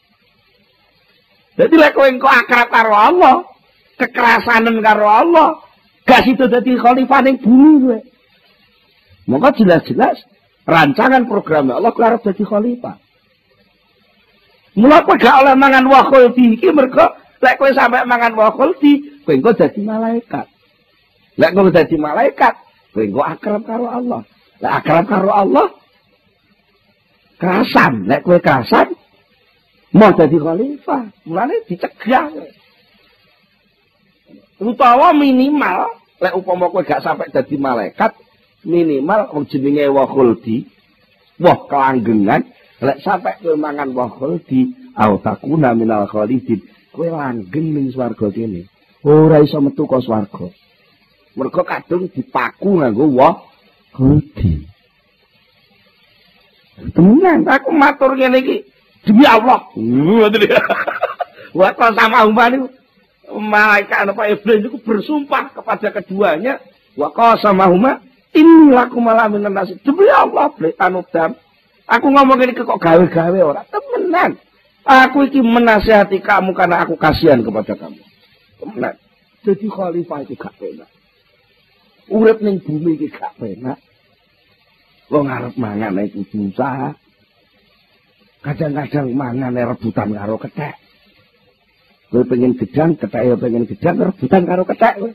Jadi lek kowe engko akrab karo Allah, kekerasanan karo Allah, gak sido dadi khalifah ning bumi kowe. Maka jelas-jelas rancangan program Allah kowe arep dadi khalifah. Mula kowe gak oleh mangan wa khuldi iki mergo lek kowe sampe mangan wa khuldi, kowe engko dadi malaikat. Lek kowe dadi malaikat, kowe engko akrab karo Allah. Lek akrab karo Allah, kerasan, lek kowe kerasan mau dadi khalifah, mulane dicegah. Utawa minimal lek upama kowe gak sampai dadi malaikat, minimal wong jenenge wa khuldi, woh kelanggengan, lek sampai kowe mangan wa khuldi, au takuna minal khalidin, kowe langgeng ning swarga kene. Ora iso metu ka swarga. Mergo kadung dipaku nganggo wa khuldi. Tenan aku matur ngene iki demi Allah. Ngoten lho. Wa sama umpama niku malaikat apa iblis itu bersumpah kepada keduanya wa qasamahuma inni lakum malamin nasi demi Allah anudam aku ngomong ini kok gawe-gawe ora temenan aku iki menasihati kamu karena aku kasihan kepada kamu temenan jadi khalifah itu gak penak urip ning bumi iki gak penak wong arep mangan iku susah kadang-kadang mangan rebutan karo kethek. Kowe pengen gedang, kethek ya pengen gedang, rebutan karo kethek kowe.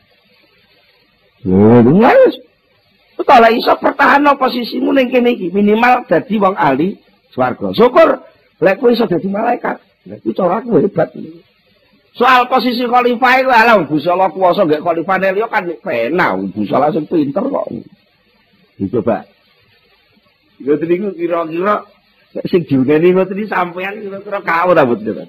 Lho, wis. Utawa iso pertahanno posisimu ning kene iki, minimal dadi wong ahli swarga. Syukur lek kowe iso dadi malaikat. Lha iku cara aku hebat. Soal posisi khalifah iku ala Gusti Allah kuwasa nggih khalifane liya kan penak, Gusti Allah sing pinter kok. Dicoba. Ngoten niku kira-kira sing diuneni ngoten iki sampean kira-kira kawula mboten.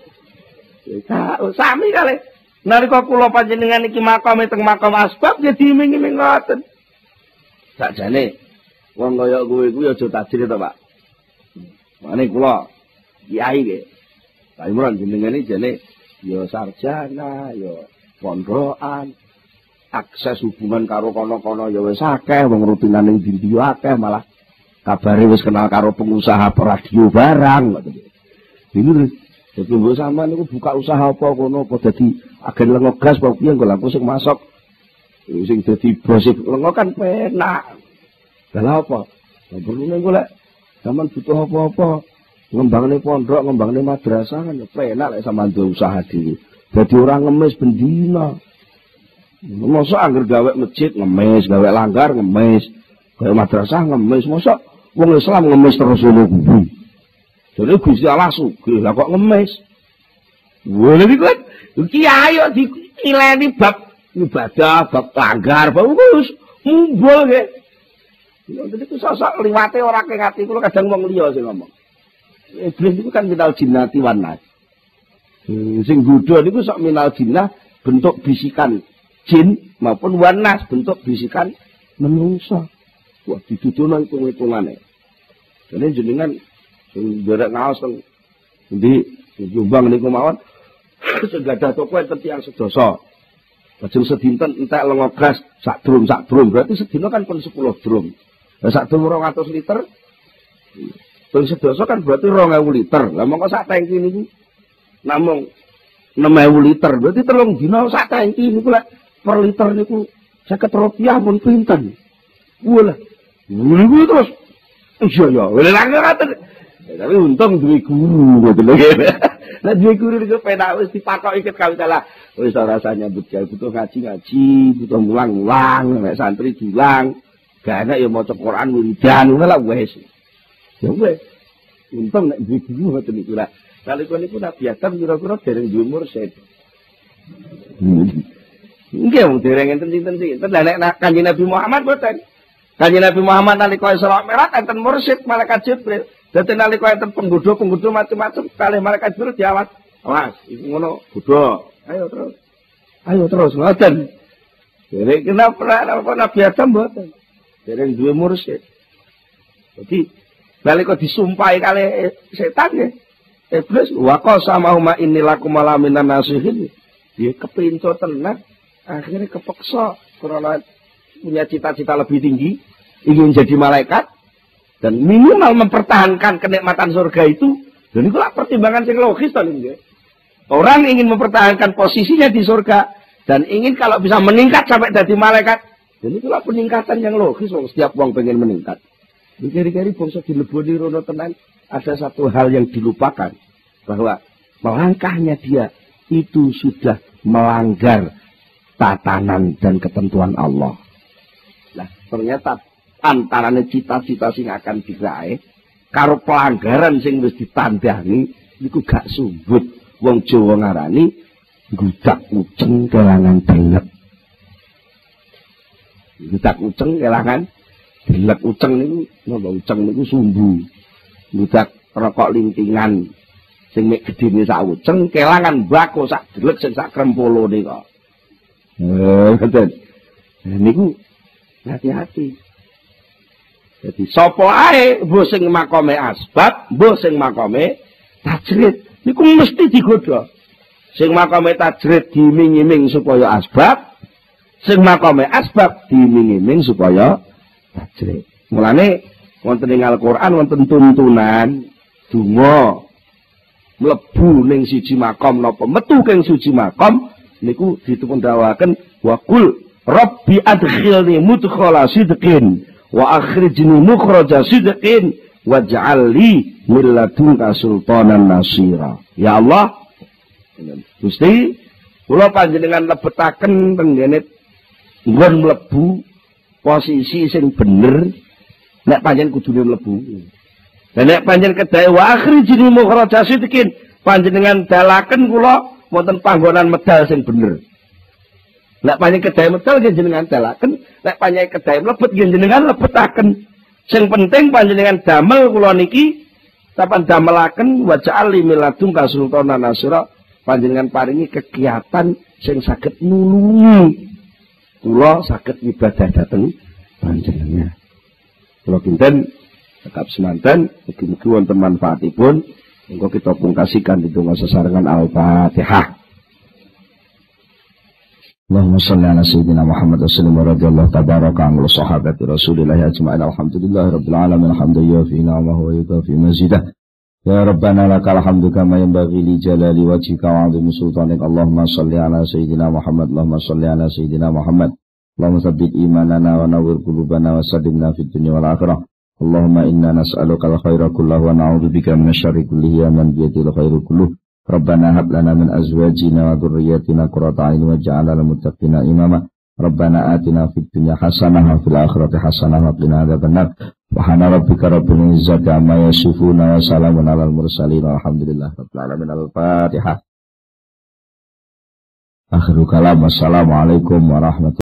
Sami kali. Nalika kula panjenengan iki makame teng makam asbab ya diiming-iming ngoten. Sakjane wong kaya kowe kuwi aja tajir to, Pak. Mane kula kiai nggih. Pak Imron jenengane jane ya sarjana, ya pondokan. Akses hubungan karo kono-kono ya wis akeh, wong rutinan ning ndi akeh malah kabare wis kenal karo pengusaha radio barang ngoten. Ini jadi mbok sampean niku buka usaha apa kono apa dadi agen lengo gas apa piye engko langsung masuk sing dadi bos lengo kan penak. Lah apa? Lah perlu niku lek sampean butuh apa-apa ngembangne pondok, ngembangne madrasah kan penak lek sampean duwe usaha dhewe. Dadi ora ngemis bendina. Mosok angger gawe masjid ngemis, gawe langgar ngemis, gawe madrasah ngemis, mosok wong Islam ngemis terus ngono kuwi. Jadi Gusti Allah sugih, lah kok ngemis. Wah, lha iku kiai kok dikileni bab ibadah, bab langgar, bab wis mumbul nggih. Ngoten iku sosok liwate ora kengati kula kadang wong liya sing ngomong. Iblis iku kan minal jinnati wan nas. Sing godho niku sok minal jinnah bentuk bisikan jin maupun wan nas bentuk bisikan menungsa. Wah, dituduhno hitung-hitungane. Dene jenengan sing derek ngaos teng ndi Jombang niku mawon segadah toko enten tiyang sedasa. Lajeng sedinten entek lenga gas sak drum sak drum berarti sedina kan pun sepuluh drum. Lah sak drum rong atus liter. Ping sedasa kan berarti rong ewu liter. Lah mongko sak tangki niku namung enam ewu liter. Berarti telung dina sak tangki niku lek per liter niku seket rupiah pun pinten. Walah. Niku terus iya ya, lha ngoten. Tapi untung duwe guru ngoten lho. Lah duwe guru niku penak wis dipakoki ket kawit ala. Wis ora rasanya butuh butuh ngaji-ngaji, butuh mulang-mulang, nek santri diulang. Gak enak ya maca Quran wiridan ngono lah wis. Ya wis. Untung nek duwe guru ngoten niku lah. Nalika niku Nabi Adam kira-kira dereng duwe mursyid. Nggih wong dereng enten sinten-sinten. Lah nek Kanjeng Nabi Muhammad boten. Kanjeng Nabi Muhammad nalika Isra Mi'raj enten mursyid malaikat Jibril. Dadi nalika enten penggodha-penggodha macam-macam kalih malaikat Jibril diawas. Awas, iku ngono godha. Ayo terus. Ayo terus ngoten. Dereng kenapa Nabi Adam boten. Dereng duwe mursyid. Jadi nalika disumpahi kalih setan nggih. Iblis wa qasamahuma innilakum malaminan nasihin. Dia kepinco tenan, akhirnya kepeksa karena punya cita-cita lebih tinggi, ingin jadi malaikat dan minimal mempertahankan kenikmatan surga itu. Dan itulah pertimbangan yang logis tadi. Orang ingin mempertahankan posisinya di surga dan ingin kalau bisa meningkat sampai jadi malaikat. Dan itulah peningkatan yang logis. Setiap orang pengen meningkat. Dikiri-kiri bangsa dileboni rono tenan, ada satu hal yang dilupakan bahwa melangkahnya dia itu sudah melanggar tatanan dan ketentuan Allah. Nah, ternyata antaranya cita-cita sing akan diraih karo pelanggaran sing wis ditandani niku gak sumbut. Wong Jawa ngarani gudak uceng kelangan delek. Gudak uceng kelangan delek. Uceng niku napa uceng niku sumbu. Gudak rokok lintingan sing mek gedene sak uceng kelangan bako sak delek sing sak krempolone kok. Eh, ngoten. Niku hati-hati. Jadi sapa ae mbuh sing makome asbab, mbuh sing makome tajrid, niku mesti digodha. Sing makome tajrid diiming-iming supaya asbab, sing makome asbab diiming-iming supaya tajrid. Mulane wonten ing Al-Qur'an wonten tuntunan donga mlebu ning siji makom napa metu king siji makom niku ditupundawaken wa qul rabbi adkhilni mudkhala sidqin wa akhrijni mukhraja sidqin waj'al li min ladunka sultanan nasira. Ya Allah, Gusti kula panjenengan lebetaken teng ngene nggon mlebu posisi sing bener nek panjenengan kudune mlebu. Dan nek panjenengan kedahe wa akhrijni mukhraja sidqin panjenengan dalaken kula wonten panggonan medal sing bener. Nek panjenengan kedahe medal nggih jenengan dalaken, nek panjenengan kedahe mlebet nggih jenengan lebetaken. Sing penting panjenengan damel kula niki sapan damelaken wa ja'ali miladung kasultanan nasira panjenengan paringi kegiatan sing saged nulungi kula saged ibadah dhateng panjenengan. Kula kinten tetap semanten, mugi-mugi wonten manfaatipun. Engko kita pungkasikan di donga sesarengan Al-Fatihah. Allahumma shalli ala sayyidina Muhammad wa sallim radhiyallahu tabaraka an sahabati Rasulillah ajma'in. Alhamdulillahi rabbil alamin. Alhamdulillah fi ni'amahu wa yukafi mazidah. Ya Rabbana lakal hamdu kama yanbaghi li jalali wajhika wa 'azimi sultanik. Allahumma shalli ala sayyidina Muhammad. Allahumma shalli ala sayyidina Muhammad. Allahumma tsabbit imanana wa nawwir qulubana wa saddidna fid dunya wal akhirah. Allahumma inna nas'aluka al-khaira kullahu wa na'udzubika minasyarri kullihi ya man biyadil khairu kulluh. Rabbana hab lana min azwajina wa dhurriyyatina qurrata a'yun waj'alna lil muttaqina imama. Rabbana atina fid dunya hasanah wa fil akhirati hasanah wa qina adzabannar. Subhana rabbika rabbil izzati amma yasifun wa salamun alal mursalin walhamdulillahi rabbil alamin. Al-Fatihah. Akhirul kalam. Wassalamualaikum warahmatullahi wabarakatuh.